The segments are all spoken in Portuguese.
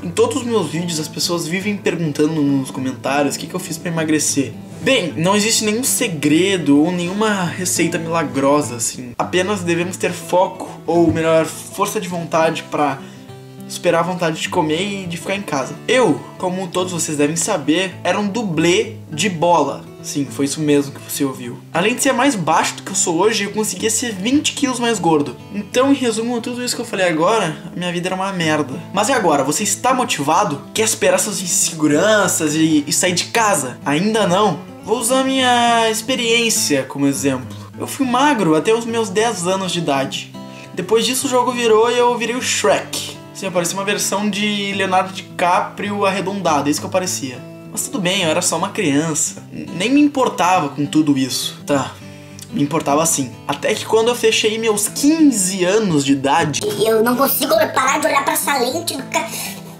Em todos os meus vídeos as pessoas vivem perguntando nos comentários o que eu fiz pra emagrecer. Bem, não existe nenhum segredo ou nenhuma receita milagrosa, assim. Apenas devemos ter foco, ou melhor, força de vontade pra superar a vontade de comer e de ficar em casa. Eu, como todos vocês devem saber, era um dublê de bola. Sim, foi isso mesmo que você ouviu. Além de ser mais baixo do que eu sou hoje, eu conseguia ser 20 quilos mais gordo. Então, em resumo, tudo isso que eu falei agora, a minha vida era uma merda. Mas e agora? Você está motivado? Quer superar suas inseguranças e sair de casa? Ainda não? Vou usar minha experiência como exemplo. Eu fui magro até os meus 10 anos de idade. Depois disso o jogo virou e eu virei o Shrek. Sim, eu parecia uma versão de Leonardo DiCaprio arredondado, é isso que eu parecia. Mas tudo bem, eu era só uma criança. Nem me importava com tudo isso. Tá, me importava sim. Até que quando eu fechei meus 15 anos de idade... Eu não consigo parar de olhar pra essa lente do cara.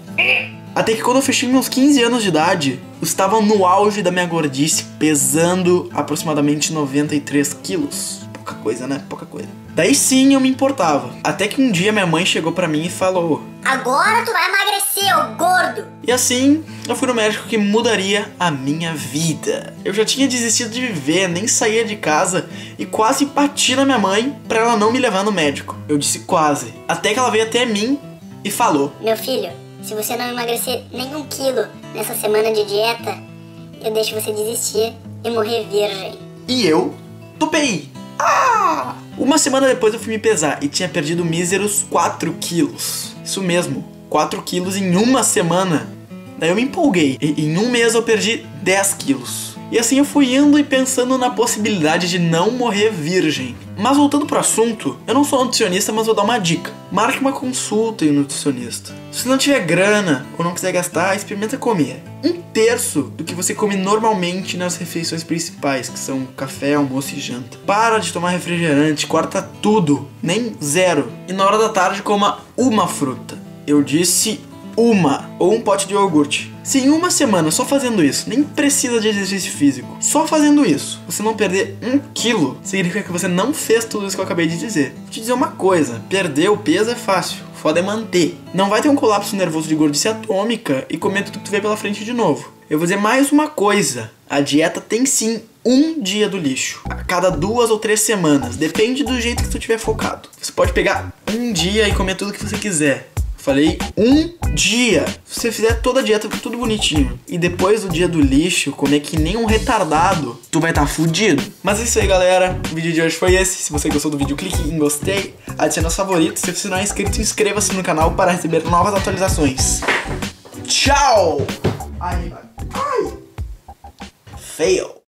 Até que quando eu fechei meus 15 anos de idade, eu estava no auge da minha gordice, pesando aproximadamente 93 quilos. Pouca coisa, né? Pouca coisa. Daí sim eu me importava. Até que um dia minha mãe chegou pra mim e falou: agora tu vai emagrecer, ô gordo! E assim, eu fui no médico que mudaria a minha vida. Eu já tinha desistido de viver, nem saía de casa e quase bati na minha mãe pra ela não me levar no médico. Eu disse quase. Até que ela veio até mim e falou: meu filho, se você não emagrecer nem 1 quilo nessa semana de dieta, eu deixo você desistir e morrer virgem. E eu topei. Ah! Uma semana depois eu fui me pesar e tinha perdido míseros 4 quilos. Isso mesmo, 4 quilos em uma semana. Daí eu me empolguei e em um mês eu perdi 10 quilos. E assim eu fui indo e pensando na possibilidade de não morrer virgem. Mas voltando pro assunto, eu não sou nutricionista, mas vou dar uma dica. Marque uma consulta em um nutricionista. Se não tiver grana ou não quiser gastar, experimenta comer 1/3 do que você come normalmente nas refeições principais, que são café, almoço e janta. Para de tomar refrigerante, corta tudo, nem 0. E na hora da tarde coma uma fruta. Eu disse uma, ou um pote de iogurte. Se em uma semana só fazendo isso, nem precisa de exercício físico, só fazendo isso, você não perder 1 quilo, significa que você não fez tudo isso que eu acabei de dizer. Vou te dizer uma coisa, perder o peso é fácil, foda é manter. Não vai ter um colapso nervoso de gordice atômica e comer tudo que tu vê pela frente de novo. Eu vou dizer mais uma coisa, a dieta tem sim um dia do lixo, a cada 2 ou 3 semanas, depende do jeito que tu estiver focado. Você pode pegar um dia e comer tudo que você quiser. Falei um dia. Se você fizer toda a dieta, tudo bonitinho, e depois do dia do lixo, comer que nem um retardado, tu vai estar fudido. Mas é isso aí, galera. O vídeo de hoje foi esse. Se você gostou do vídeo, clique em gostei, adicione aos favoritos. Se você não é inscrito, inscreva-se no canal para receber novas atualizações. Tchau! Ai. Fail.